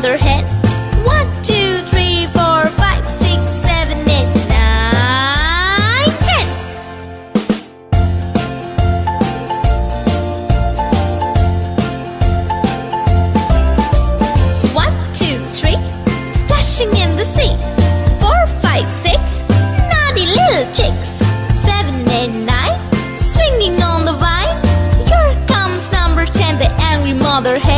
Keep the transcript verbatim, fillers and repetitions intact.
mother hen. One, two, three, four, five, six, seven, eight, nine, ten. One, two, three, splashing in the sea. Four, five, six, naughty little chicks. Seven, eight, nine, swinging on the vine. Here comes number ten, the angry mother hen.